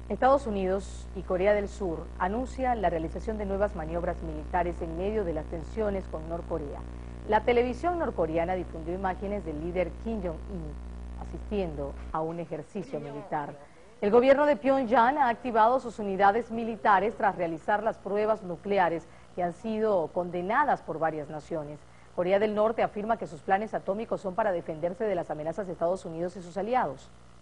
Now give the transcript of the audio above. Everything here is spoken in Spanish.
Estados Unidos y Corea del Sur anuncian la realización de nuevas maniobras militares en medio de las tensiones con Norcorea. La televisión norcoreana difundió imágenes del líder Kim Jong-un asistiendo a un ejercicio militar. El gobierno de Pyongyang ha activado sus unidades militares tras realizar las pruebas nucleares que han sido condenadas por varias naciones. Corea del Norte afirma que sus planes atómicos son para defenderse de las amenazas de Estados Unidos y sus aliados.